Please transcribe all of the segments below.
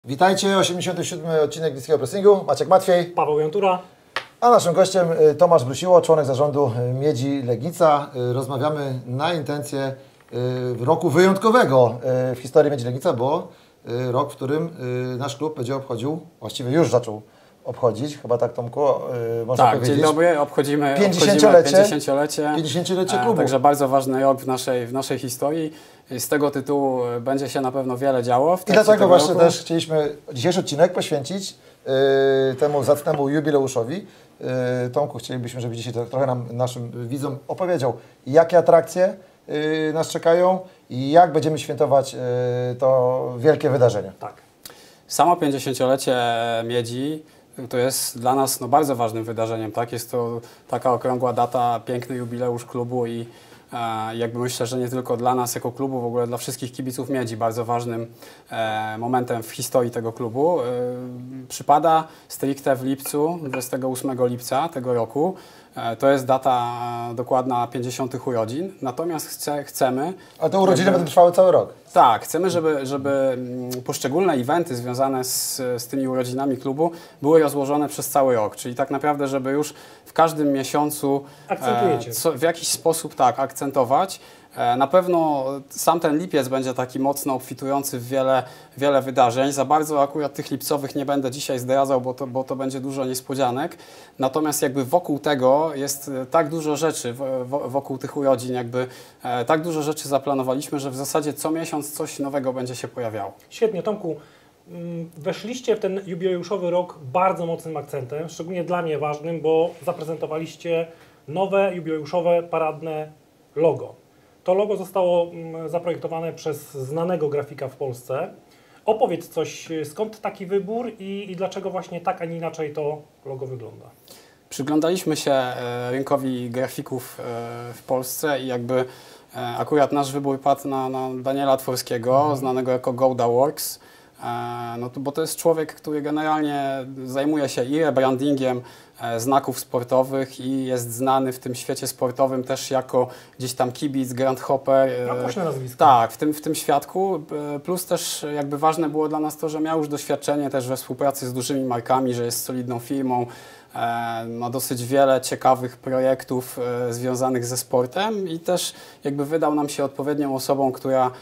Witajcie, 87. odcinek Bliskiego Pressingu. Maciek Matwiej. Paweł Jantura. A naszym gościem Tomasz Brusiło, członek zarządu Miedzi Legnica. Rozmawiamy na intencje roku wyjątkowego w historii Miedzi Legnica, bo rok, w którym nasz klub będzie obchodził, właściwie już zaczął obchodzić, chyba tak, Tomku, można powiedzieć. Tak, dzień dobry, obchodzimy 50-lecie klubu. Także bardzo ważny rok w naszej historii. Z tego tytułu będzie się na pewno wiele działo. I dlatego właśnie też chcieliśmy dzisiejszy odcinek poświęcić temu zacnemu jubileuszowi. Tomku, chcielibyśmy, żeby dzisiaj trochę nam, naszym widzom opowiedział, jakie atrakcje nas czekają i jak będziemy świętować to wielkie wydarzenie. Tak. Samo 50-lecie Miedzi to jest dla nas bardzo ważnym wydarzeniem. Tak? Jest to taka okrągła data, piękny jubileusz klubu i jakby myślę, że nie tylko dla nas jako klubu, w ogóle dla wszystkich kibiców Miedzi bardzo ważnym momentem w historii tego klubu. Przypada stricte w lipcu, 28 lipca tego roku. To jest data dokładna 50. urodzin, natomiast chcemy... A te urodziny będą trwały cały rok? Tak, chcemy, żeby poszczególne eventy związane z tymi urodzinami klubu były rozłożone przez cały rok, czyli tak naprawdę, żeby już w każdym miesiącu w jakiś sposób tak akcentować. Na pewno sam ten lipiec będzie taki mocno obfitujący w wiele wydarzeń. Za bardzo akurat tych lipcowych nie będę dzisiaj zdradzał, bo to będzie dużo niespodzianek. Natomiast jakby wokół tego jest tak dużo rzeczy, wokół tych urodzin, jakby tak dużo rzeczy zaplanowaliśmy, że w zasadzie co miesiąc coś nowego będzie się pojawiało. Świetnie, Tomku. Weszliście w ten jubileuszowy rok bardzo mocnym akcentem, szczególnie dla mnie ważnym, bo zaprezentowaliście nowe, jubileuszowe, paradne logo. To logo zostało zaprojektowane przez znanego grafika w Polsce. Opowiedz coś, skąd taki wybór i dlaczego właśnie tak, a nie inaczej to logo wygląda? Przyglądaliśmy się rynkowi grafików w Polsce i jakby akurat nasz wybór padł na Daniela Tworskiego, znanego jako Gouda Works. Bo to jest człowiek, który generalnie zajmuje się i rebrandingiem znaków sportowych i jest znany w tym świecie sportowym też jako gdzieś tam kibic, grandhopper. Głośne nazwisko. Tak, w tym świadku. Plus też jakby ważne było dla nas to, że miał już doświadczenie też we współpracy z dużymi markami, że jest solidną firmą. Ma dosyć wiele ciekawych projektów związanych ze sportem i też jakby wydał nam się odpowiednią osobą, która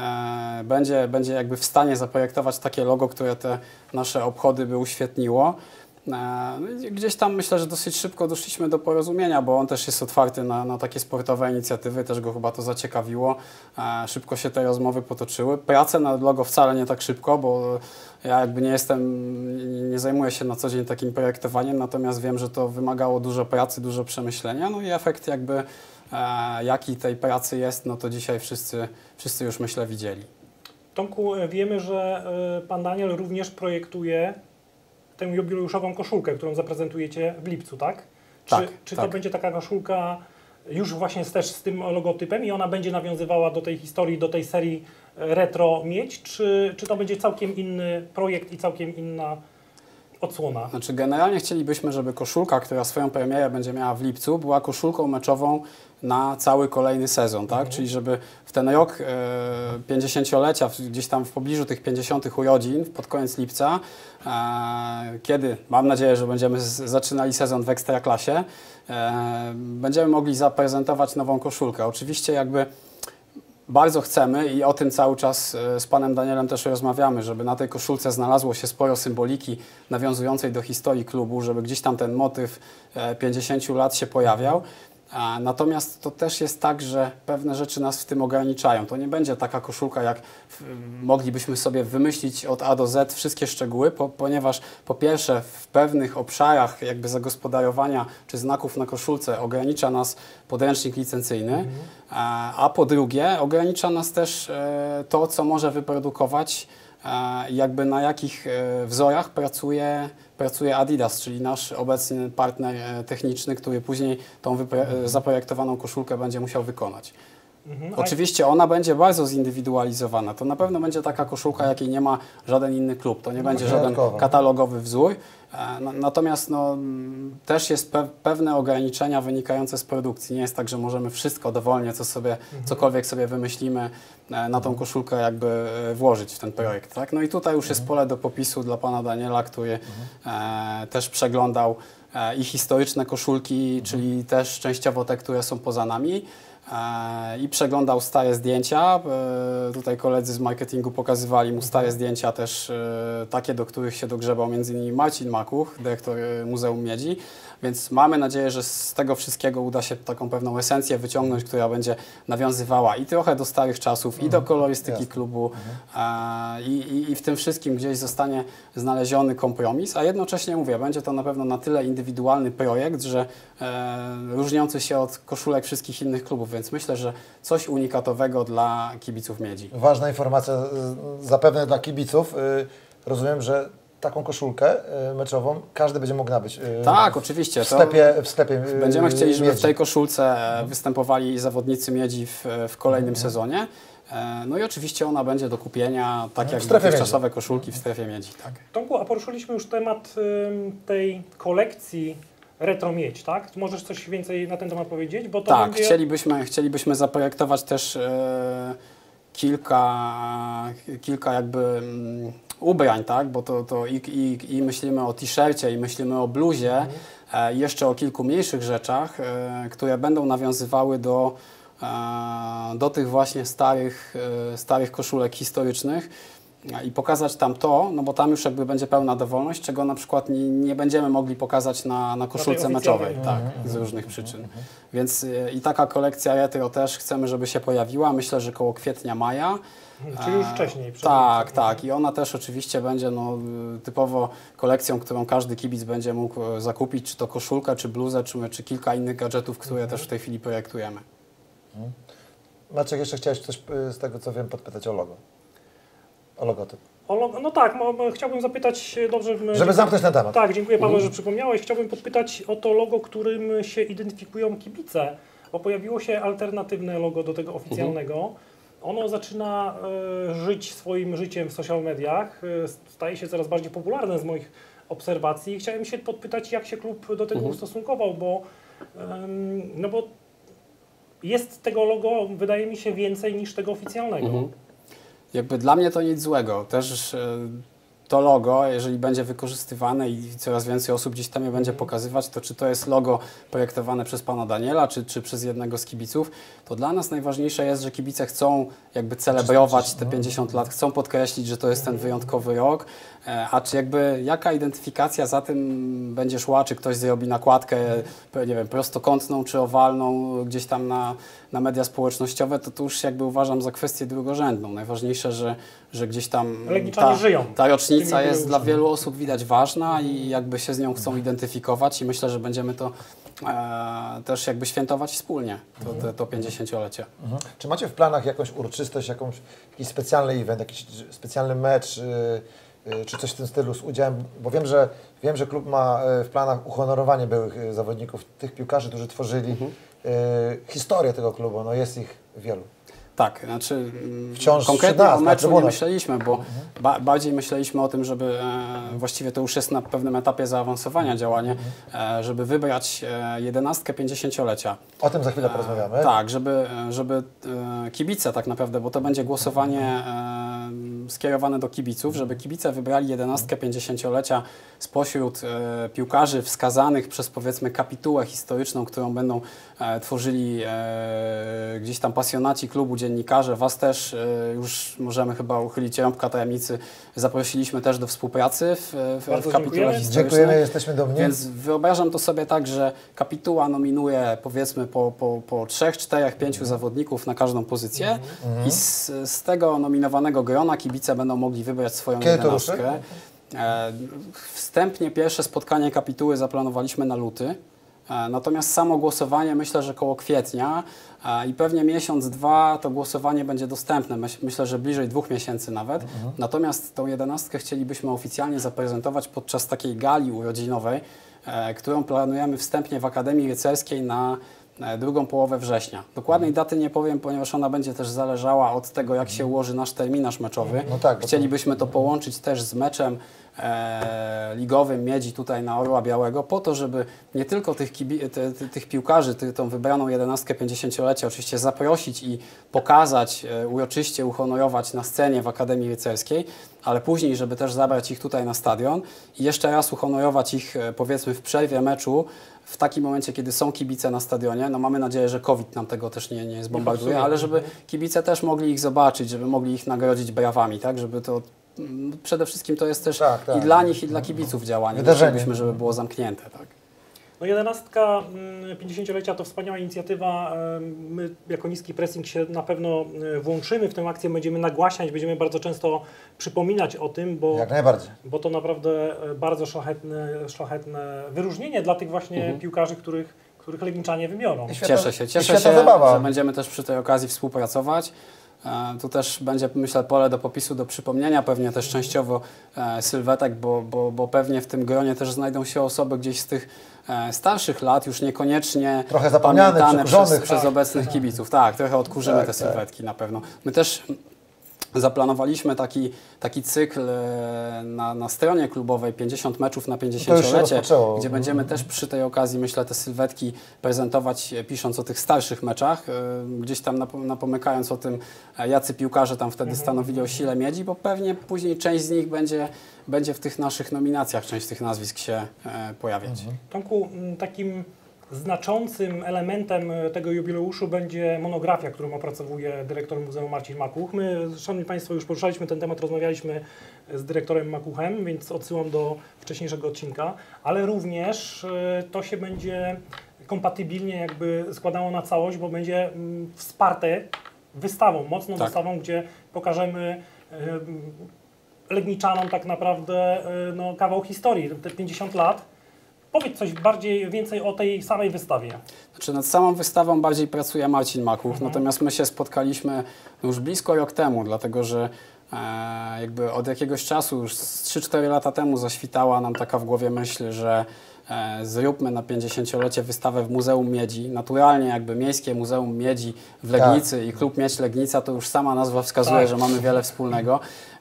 będzie jakby w stanie zaprojektować takie logo, które te nasze obchody by uświetniło. Gdzieś tam myślę, że dosyć szybko doszliśmy do porozumienia, bo on też jest otwarty na takie sportowe inicjatywy, też go chyba to zaciekawiło. Szybko się te rozmowy potoczyły. Prace nad logo wcale nie tak szybko, bo ja jakby nie zajmuję się na co dzień takim projektowaniem, natomiast wiem, że to wymagało dużo pracy, dużo przemyślenia, no i efekt jakby jaki tej pracy jest, no to dzisiaj wszyscy już myślę widzieli. Tomku, wiemy, że pan Daniel również projektuje tę jubileuszową koszulkę, którą zaprezentujecie w lipcu, tak? Czy to będzie taka koszulka już właśnie też z tym logotypem i ona będzie nawiązywała do tej historii, do tej serii retro Miedź, czy to będzie całkiem inny projekt i całkiem inna odsłona? Znaczy generalnie chcielibyśmy, żeby koszulka, która swoją premierę będzie miała w lipcu, była koszulką meczową na cały kolejny sezon, tak? Czyli żeby w ten rok 50-lecia, gdzieś tam w pobliżu tych 50 urodzin, pod koniec lipca, kiedy mam nadzieję, że będziemy zaczynali sezon w Ekstraklasie, będziemy mogli zaprezentować nową koszulkę. Oczywiście jakby bardzo chcemy i o tym cały czas z panem Danielem też rozmawiamy, żeby na tej koszulce znalazło się sporo symboliki nawiązującej do historii klubu, żeby gdzieś tam ten motyw 50 lat się pojawiał. Natomiast to też jest tak, że pewne rzeczy nas w tym ograniczają. To nie będzie taka koszulka, jak moglibyśmy sobie wymyślić od A do Z wszystkie szczegóły, ponieważ po pierwsze w pewnych obszarach jakby zagospodarowania czy znaków na koszulce ogranicza nas podręcznik licencyjny, a po drugie ogranicza nas też to, co może wyprodukować jakby na jakich wzorach pracuje Adidas, czyli nasz obecny partner techniczny, który później tą zaprojektowaną koszulkę będzie musiał wykonać. Oczywiście ona będzie bardzo zindywidualizowana. To na pewno będzie taka koszulka, jakiej nie ma żaden inny klub. To nie będzie żaden katalogowy wzór. Natomiast też jest pewne ograniczenia wynikające z produkcji. Nie jest tak, że możemy wszystko dowolnie, cokolwiek sobie wymyślimy, na tą koszulkę jakby włożyć w ten projekt. Tak? No i tutaj już jest pole do popisu dla pana Daniela, który też przeglądał i historyczne koszulki, czyli też częściowo te, które są poza nami. I przeglądał stare zdjęcia. Tutaj koledzy z marketingu pokazywali mu stare zdjęcia też takie, do których się dogrzebał m.in. Marcin Makuch, dyrektor Muzeum Miedzi. Więc mamy nadzieję, że z tego wszystkiego uda się taką pewną esencję wyciągnąć, która będzie nawiązywała i trochę do starych czasów, i do kolorystyki klubu, i w tym wszystkim gdzieś zostanie znaleziony kompromis, a jednocześnie mówię, będzie to na pewno na tyle indywidualny projekt, że różniący się od koszulek wszystkich innych klubów, więc myślę, że coś unikatowego dla kibiców Miedzi. Ważna informacja zapewne dla kibiców. Rozumiem, że taką koszulkę meczową każdy będzie mógł nabyć. Tak, oczywiście. W sklepie będziemy chcieli, żeby Miedzi. w tej koszulce występowali zawodnicy Miedzi w kolejnym sezonie. No i oczywiście ona będzie do kupienia, tak jak dotychczasowe koszulki w strefie Miedzi. Tak. Tomku, a poruszyliśmy już temat tej kolekcji Retro Miedź, tak? Możesz coś więcej na ten temat powiedzieć? Bo to tak, będzie... chcielibyśmy zaprojektować też kilka jakby ubrań, tak? Bo to i myślimy o t-shircie, i myślimy o bluzie, jeszcze o kilku mniejszych rzeczach, które będą nawiązywały do tych właśnie starych koszulek historycznych i pokazać tam to, no bo tam już jakby będzie pełna dowolność, czego na przykład nie będziemy mogli pokazać na koszulce meczowej, tak, z różnych przyczyn. Więc i taka kolekcja retro też chcemy, żeby się pojawiła, myślę, że koło kwietnia, maja. Czyli już wcześniej. Tak. I ona też oczywiście będzie typowo kolekcją, którą każdy kibic będzie mógł zakupić, czy to koszulkę, czy bluzę, czy kilka innych gadżetów, które też w tej chwili projektujemy. Maciek, jeszcze chciałeś coś z tego, co wiem, podpytać o logo. O logotyp. No tak, chciałbym zapytać, dobrze... Żeby zamknąć ten temat. Tak, dziękuję Panu, że przypomniałeś. Chciałbym podpytać o to logo, którym się identyfikują kibice, bo pojawiło się alternatywne logo do tego oficjalnego. Ono zaczyna żyć swoim życiem w social mediach, staje się coraz bardziej popularne z moich obserwacji. Chciałem się podpytać, jak się klub do tego ustosunkował, bo jest tego logo, wydaje mi się, więcej niż tego oficjalnego. Jakby dla mnie to nic złego. Też to logo, jeżeli będzie wykorzystywane i coraz więcej osób gdzieś tam je będzie pokazywać, to czy to jest logo projektowane przez pana Daniela, czy przez jednego z kibiców, to dla nas najważniejsze jest, że kibice chcą jakby celebrować te 50 lat, chcą podkreślić, że to jest ten wyjątkowy rok, a czy jakby jaka identyfikacja za tym będzie szła, czy ktoś zrobi nakładkę, nie wiem, prostokątną czy owalną gdzieś tam na media społecznościowe, to już jakby uważam za kwestię drugorzędną. Najważniejsze, że gdzieś tam ta rocznica jest dla wielu osób widać ważna i jakby się z nią chcą identyfikować i myślę, że będziemy to też jakby świętować wspólnie, to 50-lecie. Czy macie w planach jakąś uroczystość, jakiś specjalny event, jakiś specjalny mecz, czy coś w tym stylu z udziałem, bo wiem, że klub ma w planach uhonorowanie byłych zawodników, tych piłkarzy, którzy tworzyli historię tego klubu, no jest ich wielu. Tak, znaczy wciąż konkretnie o meczu nie myśleliśmy, bo bardziej myśleliśmy o tym, żeby właściwie to już jest na pewnym etapie zaawansowania działanie, żeby wybrać 11 50-lecia. O tym za chwilę porozmawiamy. Tak, żeby kibice tak naprawdę, bo to będzie głosowanie skierowane do kibiców, żeby kibice wybrali 11 50-lecia spośród piłkarzy wskazanych przez powiedzmy kapitułę historyczną, którą będą tworzyli gdzieś tam pasjonaci klubu, dziennikarze. Was też już możemy chyba uchylić rąbka tajemnicy. Zaprosiliśmy też do współpracy w kapitule historycznej. Dziękujemy, jesteśmy dumni. Więc wyobrażam to sobie tak, że kapituła nominuje powiedzmy po 3, 4, 5 zawodników na każdą pozycję i z tego nominowanego grona kibice będą mogli wybrać swoją 11. Wstępnie pierwsze spotkanie kapituły zaplanowaliśmy na luty. Natomiast samo głosowanie myślę, że koło kwietnia i pewnie miesiąc, 2 to głosowanie będzie dostępne. Myślę, że bliżej 2 miesięcy nawet. Natomiast tą 11 chcielibyśmy oficjalnie zaprezentować podczas takiej gali urodzinowej, którą planujemy wstępnie w Akademii Rycerskiej na drugą połowę września. Dokładnej daty nie powiem, ponieważ ona będzie też zależała od tego, jak się ułoży nasz terminarz meczowy. No tak, Chcielibyśmy to połączyć też z meczem ligowym Miedzi tutaj na Orła Białego, po to, żeby nie tylko tych piłkarzy, tą wybraną 11 50-lecia oczywiście zaprosić i pokazać, uroczyście uhonorować na scenie w Akademii Rycerskiej, ale później, żeby też zabrać ich tutaj na stadion i jeszcze raz uhonorować ich, powiedzmy, w przerwie meczu, w takim momencie, kiedy są kibice na stadionie. No mamy nadzieję, że COVID nam tego też nie zbombarduje, ale żeby kibice też mogli ich zobaczyć, żeby mogli ich nagrodzić brawami, tak, żeby to przede wszystkim to jest też i dla nich, i dla kibiców działanie. Chcielibyśmy, żeby było zamknięte. Tak. No 11 50-lecia to wspaniała inicjatywa. My jako Niski Pressing się na pewno włączymy w tę akcję, będziemy nagłaśniać, będziemy bardzo często przypominać o tym, Jak najbardziej. Bo to naprawdę bardzo szlachetne wyróżnienie dla tych właśnie piłkarzy, których Legniczanie wybiorą. Cieszę się, że będziemy też przy tej okazji współpracować. Tu też będzie, myślę, pole do popisu, do przypomnienia, pewnie też częściowo sylwetek, bo pewnie w tym gronie też znajdą się osoby gdzieś z tych starszych lat, już niekoniecznie trochę pamiętane przez obecnych kibiców. Tak, trochę odkurzymy te sylwetki na pewno. My też zaplanowaliśmy taki cykl na stronie klubowej 50 meczów na 50-lecie, gdzie będziemy też przy tej okazji, myślę, te sylwetki prezentować, pisząc o tych starszych meczach, gdzieś tam napomykając o tym, jacy piłkarze tam wtedy stanowili o sile Miedzi, bo pewnie później część z nich będzie w tych naszych nominacjach, część tych nazwisk się pojawiać. Tomku, takim znaczącym elementem tego jubileuszu będzie monografia, którą opracowuje dyrektor Muzeum Marcin Makuch. My, szanowni Państwo, już poruszaliśmy ten temat, rozmawialiśmy z dyrektorem Makuchem, więc odsyłam do wcześniejszego odcinka, ale również to się będzie kompatybilnie jakby składało na całość, bo będzie wsparte wystawą, mocną wystawą, gdzie pokażemy Legniczanom tak naprawdę no, kawał historii, te 50 lat. Powiedz coś więcej o tej samej wystawie. Znaczy nad samą wystawą bardziej pracuje Marcin Makuch, natomiast my się spotkaliśmy już blisko rok temu, dlatego że jakby od jakiegoś czasu, już 3-4 lata temu zaświtała nam taka w głowie myśl, że zróbmy na 50-lecie wystawę w Muzeum Miedzi. Naturalnie jakby Miejskie Muzeum Miedzi w Legnicy i Klub Miedź Legnica, to już sama nazwa wskazuje, że mamy wiele wspólnego.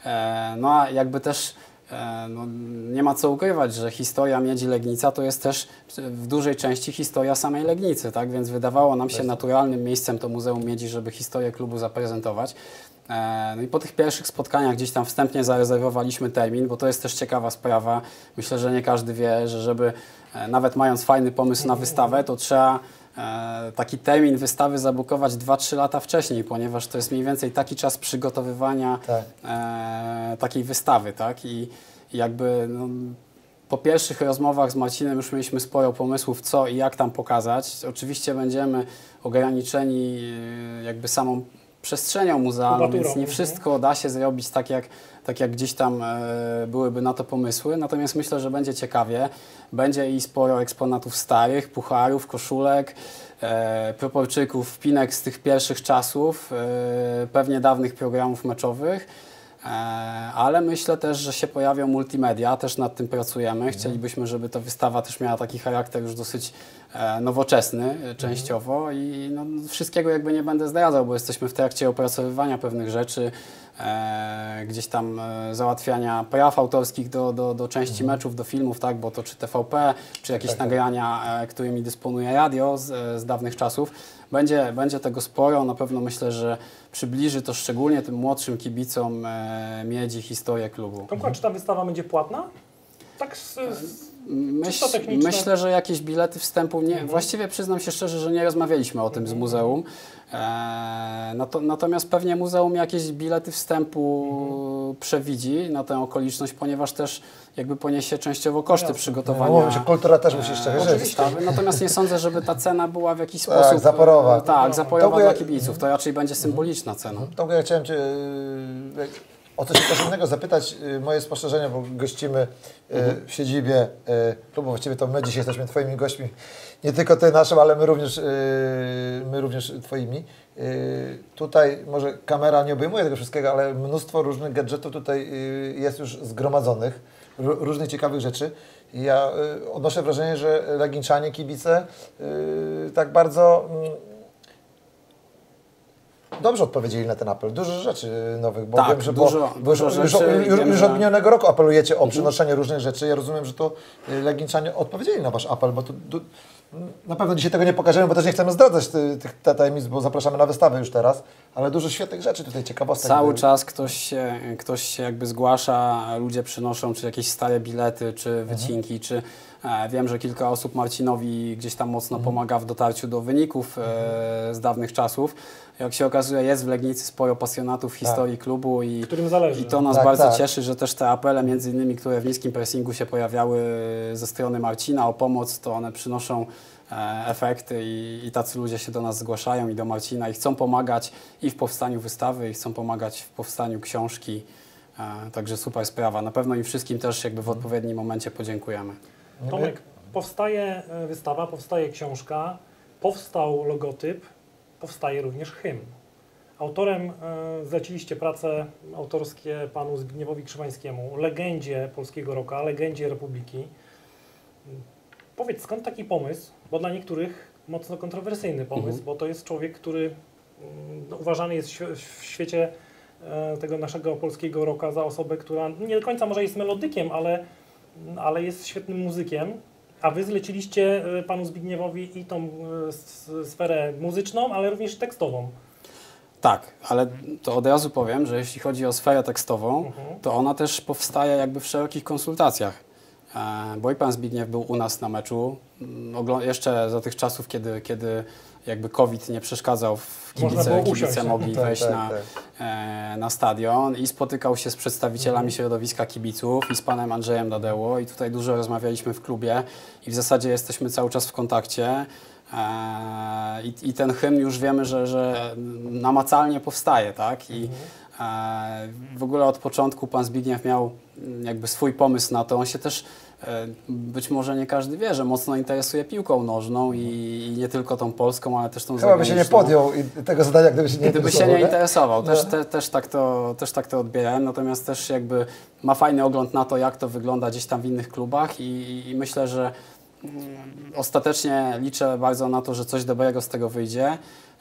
No a jakby też no, nie ma co ukrywać, że historia Miedzi Legnica to jest też w dużej części historia samej Legnicy, tak? Więc wydawało nam się naturalnym miejscem to Muzeum Miedzi, żeby historię klubu zaprezentować. No i po tych pierwszych spotkaniach gdzieś tam wstępnie zarezerwowaliśmy termin, bo to jest też ciekawa sprawa. Myślę, że nie każdy wie, że żeby nawet mając fajny pomysł na wystawę, to trzeba taki termin wystawy zabukować 2-3 lata wcześniej, ponieważ to jest mniej więcej taki czas przygotowywania takiej wystawy, tak? I jakby no, po pierwszych rozmowach z Marcinem już mieliśmy sporo pomysłów, co i jak tam pokazać. Oczywiście będziemy ograniczeni jakby samą przestrzenią muzealną, więc nie wszystko da się zrobić tak jak gdzieś tam byłyby na to pomysły, natomiast myślę, że będzie ciekawie. Będzie i sporo eksponatów starych, pucharów, koszulek, proporczyków, wpinek z tych pierwszych czasów, pewnie dawnych programów meczowych, ale myślę też, że się pojawią multimedia, też nad tym pracujemy. Chcielibyśmy, żeby ta wystawa też miała taki charakter już dosyć nowoczesny częściowo i no, wszystkiego jakby nie będę zdradzał, bo jesteśmy w trakcie opracowywania pewnych rzeczy, gdzieś tam załatwiania praw autorskich do części meczów, do filmów, tak, bo to czy TVP, czy jakieś nagrania, którymi dysponuje radio z dawnych czasów. Będzie tego sporo, na pewno myślę, że przybliży to szczególnie tym młodszym kibicom Miedzi historię klubu. Tomku, czy ta wystawa będzie płatna? Tak Myślę, że jakieś bilety wstępu, właściwie przyznam się szczerze, że nie rozmawialiśmy o tym z muzeum. Natomiast pewnie muzeum jakieś bilety wstępu przewidzi na tę okoliczność, ponieważ też jakby poniesie częściowo koszty przygotowania. No, kultura też musi szczerze wystawy. Natomiast nie sądzę, żeby ta cena była w jakiś sposób zaporowa. Zaporowa dla kibiców. To raczej będzie symboliczna cena. Ja chciałem Cię o coś też innego zapytać. Moje spostrzeżenia, bo gościmy w siedzibie klubu. Właściwie to my dzisiaj jesteśmy Twoimi gośćmi. Nie tylko Ty naszym, ale my również Twoimi. Tutaj może kamera nie obejmuje tego wszystkiego, ale mnóstwo różnych gadżetów tutaj jest już zgromadzonych, różnych ciekawych rzeczy. I ja odnoszę wrażenie, że Legniczanie, kibice tak bardzo dobrze odpowiedzieli na ten apel. Dużo rzeczy nowych, bo Tak, wiem, że dużo rzeczy. już od minionego roku apelujecie o przynoszenie różnych rzeczy. Ja rozumiem, że to Legniczanie odpowiedzieli na Wasz apel, bo to na pewno dzisiaj tego nie pokażemy, bo też nie chcemy zdradzać tych tajemnic, bo zapraszamy na wystawę już teraz, ale dużo świetnych rzeczy tutaj, ciekawostek. Cały czas ktoś się jakby zgłasza, ludzie przynoszą czy jakieś stare bilety, czy wycinki, czy wiem, że kilka osób Marcinowi gdzieś tam mocno pomaga w dotarciu do wyników z dawnych czasów. Jak się okazuje, jest w Legnicy sporo pasjonatów historii klubu i Którym zależy. to nas bardzo cieszy, że też te apele, między innymi, które w niskim pressingu się pojawiały ze strony Marcina o pomoc, to one przynoszą efekty i tacy ludzie się do nas zgłaszają i do Marcina i chcą pomagać i w powstaniu wystawy, i chcą pomagać w powstaniu książki. Także super sprawa. Na pewno im wszystkim też jakby w odpowiednim momencie podziękujemy. Tomek, powstaje wystawa, powstaje książka, powstał logotyp, powstaje również hymn. Autorem zleciliście prace autorskie panu Zbigniewowi Krzywańskiemu, legendzie polskiego rocka, legendzie Republiki. Powiedz, skąd taki pomysł? Bo dla niektórych mocno kontrowersyjny pomysł, bo to jest człowiek, który uważany jest w świecie tego naszego polskiego rocka za osobę, która nie do końca może jest melodykiem, ale jest świetnym muzykiem. A wy zleciliście panu Zbigniewowi i tą sferę muzyczną, ale również tekstową. Tak, ale to od razu powiem, że jeśli chodzi o sferę tekstową, to ona też powstaje jakby w szerokich konsultacjach. Bo i pan Zbigniew był u nas na meczu, jeszcze za tych czasów, kiedy jakby COVID nie przeszkadzał w kibice mogli wejść na stadion i spotykał się z przedstawicielami środowiska kibiców i z panem Andrzejem Dadeło i tutaj dużo rozmawialiśmy w klubie i w zasadzie jesteśmy cały czas w kontakcie. I ten hymn już wiemy, że namacalnie powstaje, tak? I w ogóle od początku pan Zbigniew miał jakby swój pomysł na to. On się też, być może nie każdy wie, że mocno interesuje piłką nożną i nie tylko tą polską, ale też tą zagraniczną. Chyba by się nie podjął tego zadania, gdyby się nie interesował. Też tak to odbierałem, natomiast też jakby ma fajny ogląd na to, jak to wygląda gdzieś tam w innych klubach i myślę, że ostatecznie liczę bardzo na to, że coś dobrego z tego wyjdzie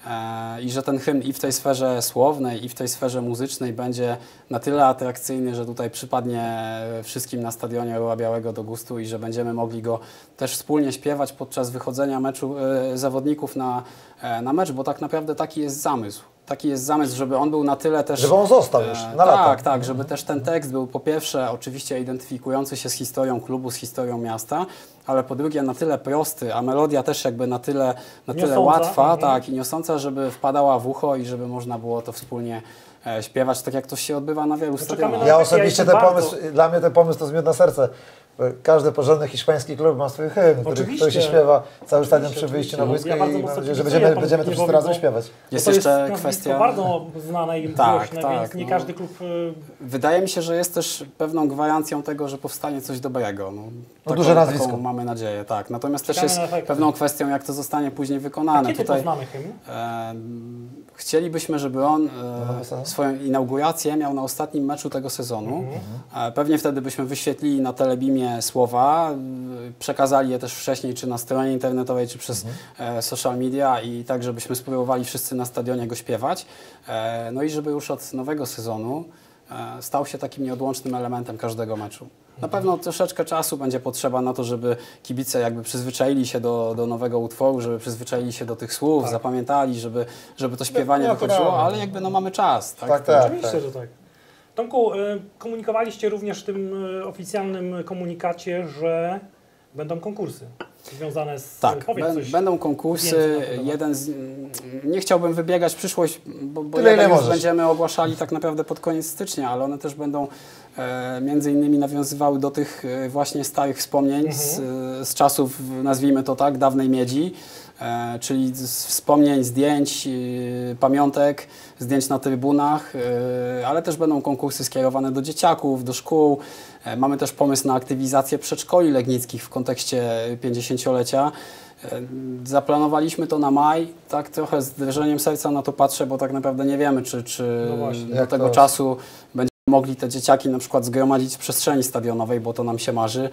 i że ten hymn i w tej sferze słownej, i w tej sferze muzycznej będzie na tyle atrakcyjny, że tutaj przypadnie wszystkim na stadionie Orła Białego do gustu i że będziemy mogli go też wspólnie śpiewać podczas wychodzenia zawodników na mecz, bo tak naprawdę taki jest zamysł. Taki jest zamysł, żeby on był na tyle też... Żeby on został już na lata. Tak, żeby też ten tekst był po pierwsze oczywiście identyfikujący się z historią klubu, z historią miasta, ale po drugie na tyle prosty, a melodia też jakby na tyle łatwa, tak, i niosąca, żeby wpadała w ucho i żeby można było to wspólnie śpiewać, tak jak to się odbywa na wielu stadionach. Ja osobiście ten pomysł, dla mnie ten pomysł to zmiód na serce. Każdy porządny hiszpański klub ma swój hymn, który się śpiewa cały stadion przy wyjściu na boisko i mam nadzieję, że będziemy to wszyscy razem śpiewać. Jest jeszcze kwestia... bardzo znane i głośne, więc nie każdy klub... Wydaje mi się, że jest też pewną gwarancją tego, że powstanie coś dobrego. Duże nazwisko. Taką mamy nadzieję, tak. Natomiast też jest pewną kwestią, jak to zostanie później wykonane. A kiedy poznamy hymn? Chcielibyśmy, żeby on swoją inaugurację miał na ostatnim meczu tego sezonu. Pewnie wtedy byśmy wyświetlili na Telebimie słowa, przekazali je też wcześniej, czy na stronie internetowej, czy przez social media i tak, żebyśmy spróbowali wszyscy na stadionie go śpiewać. No i żeby już od nowego sezonu stał się takim nieodłącznym elementem każdego meczu. Na pewno troszeczkę czasu będzie potrzeba na to, żeby kibice jakby przyzwyczaili się do nowego utworu, żeby przyzwyczaili się do tych słów, zapamiętali, żeby to śpiewanie wychodziło, ale jakby mamy czas. Tak? Oczywiście, że tak. Tomku, komunikowaliście również w tym oficjalnym komunikacie, że będą konkursy związane z... Tak, będą konkursy. Nie chciałbym wybiegać w przyszłość, bo jeden już będziemy ogłaszali tak naprawdę pod koniec stycznia, ale one też będą między innymi nawiązywały do tych właśnie starych wspomnień z czasów, nazwijmy to tak, dawnej miedzi. Czyli z wspomnień, zdjęć, pamiątek, zdjęć na trybunach, ale też będą konkursy skierowane do dzieciaków, do szkół. Mamy też pomysł na aktywizację przedszkoli legnickich w kontekście 50-lecia. Zaplanowaliśmy to na maj, tak trochę z drżeniem serca na to patrzę, bo tak naprawdę nie wiemy, czy do tego czasu będziemy mogli te dzieciaki na przykład zgromadzić w przestrzeni stadionowej, bo to nam się marzy.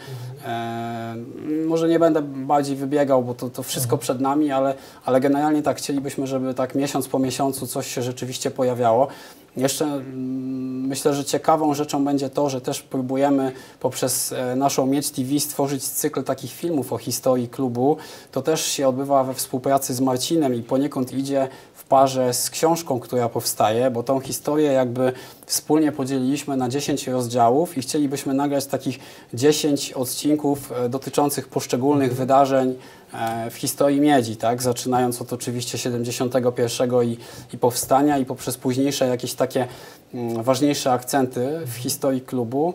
Może nie będę bardziej wybiegał, bo to wszystko przed nami, ale generalnie tak chcielibyśmy, żeby tak miesiąc po miesiącu coś się rzeczywiście pojawiało. Jeszcze myślę, że ciekawą rzeczą będzie to, że też próbujemy poprzez naszą Miedź TV stworzyć cykl takich filmów o historii klubu. To też się odbywa we współpracy z Marcinem i poniekąd idzie w parze z książką, która powstaje, bo tą historię jakby wspólnie podzieliliśmy na 10 rozdziałów i chcielibyśmy nagrać takich 10 odcinków dotyczących poszczególnych wydarzeń w historii miedzi, tak? Zaczynając od oczywiście 71 i powstania i poprzez późniejsze jakieś takie ważniejsze akcenty w historii klubu.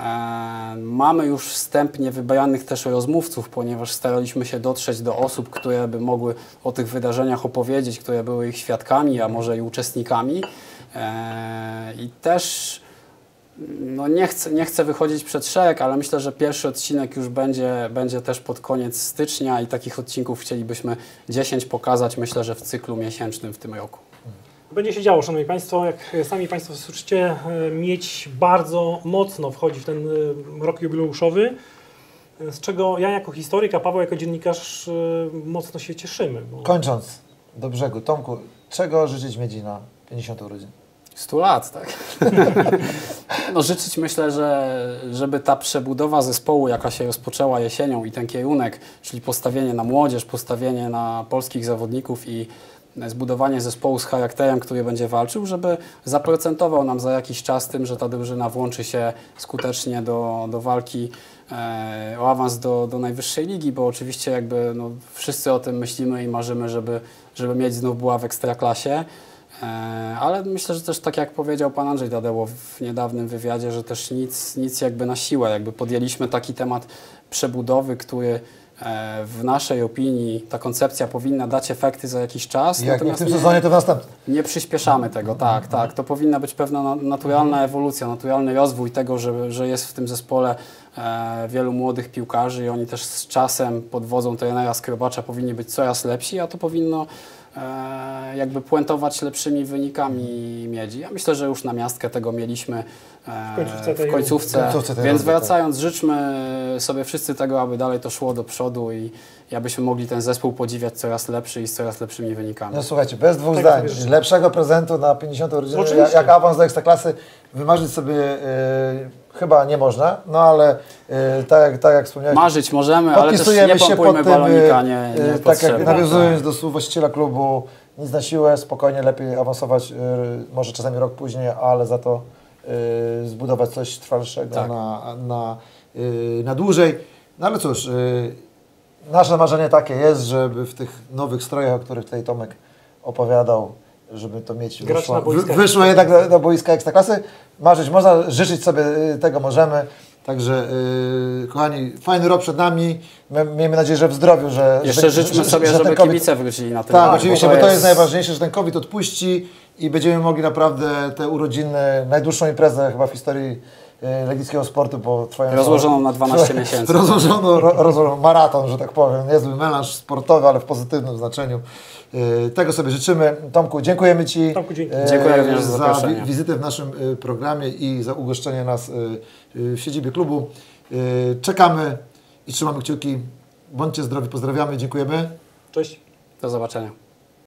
Mamy już wstępnie wybranych też rozmówców, ponieważ staraliśmy się dotrzeć do osób, które by mogły o tych wydarzeniach opowiedzieć, które były ich świadkami, a może i uczestnikami. I też no nie chcę wychodzić przed szereg, ale myślę, że pierwszy odcinek już będzie też pod koniec stycznia i takich odcinków chcielibyśmy 10 pokazać, myślę, że w cyklu miesięcznym w tym roku. Będzie się działo, Szanowni Państwo, jak sami Państwo słyszycie, Miedź bardzo mocno wchodzi w ten rok jubileuszowy, z czego ja jako historyk, a Paweł jako dziennikarz mocno się cieszymy. Bo... Kończąc do brzegu, Tomku, czego życzyć Miedzi na 50 urodzin? 100 lat, tak? No życzyć myślę, żeby ta przebudowa zespołu, jaka się rozpoczęła jesienią i ten kierunek, czyli postawienie na młodzież, postawienie na polskich zawodników i zbudowanie zespołu z charakterem, który będzie walczył, żeby zaprocentował nam za jakiś czas tym, że ta drużyna włączy się skutecznie do walki o awans do najwyższej ligi, bo oczywiście jakby no, wszyscy o tym myślimy i marzymy, żeby Miedź znów była w Ekstraklasie. Ale myślę, że też tak jak powiedział pan Andrzej Dadeło w niedawnym wywiadzie, że też nic jakby na siłę, jakby podjęliśmy taki temat przebudowy, który w naszej opinii ta koncepcja powinna dać efekty za jakiś czas. Jak w tym sezonie, to w następnym. Nie przyspieszamy tego, tak. To powinna być pewna naturalna ewolucja, naturalny rozwój tego, że jest w tym zespole wielu młodych piłkarzy i oni też z czasem pod wodzą trenera Skrobacza powinni być coraz lepsi, a to powinno jakby puentować lepszymi wynikami Miedzi. Ja myślę, że już na miastkę tego mieliśmy w końcówce więc wracając, życzmy sobie wszyscy tego, aby dalej to szło do przodu i abyśmy mogli ten zespół podziwiać coraz lepszy i z coraz lepszymi wynikami. No słuchajcie, bez dwóch zdań, lepszego prezentu na 50 urodziny jak awans do Ekstraklasy wymarzyć sobie chyba nie można, no ale tak jak wspomniałeś... Marzyć możemy, ale też nie pompujmy balonika, nie tak jak nawiązując do słów właściciela klubu, nic na siłę, spokojnie, lepiej awansować, może czasami rok później, ale za to zbudować coś trwalszego tak. na dłużej. No ale cóż, nasze marzenie takie jest, żeby w tych nowych strojach, o których tutaj Tomek opowiadał, żeby to mieć wyszło jednak do boiska Ekstraklasy. Marzyć można, życzyć sobie tego możemy. Także kochani, fajny rok przed nami. Miejmy nadzieję, że w zdrowiu, że... Jeszcze życzmy sobie, żeby kibice wrócili na ten Tak, oczywiście, bo to jest najważniejsze, że ten COVID odpuści i będziemy mogli naprawdę te urodziny, najdłuższą imprezę chyba w historii legnickiego sportu, bo rozłożoną na 12 miesięcy. Rozłożono maraton, że tak powiem, niezły melanż sportowy, ale w pozytywnym znaczeniu. Tego sobie życzymy. Tomku, dziękujemy Ci dziękuję również za wizytę w naszym programie i za ugoszczenie nas w siedzibie klubu. Czekamy i trzymamy kciuki. Bądźcie zdrowi, pozdrawiamy, dziękujemy. Cześć. Do zobaczenia.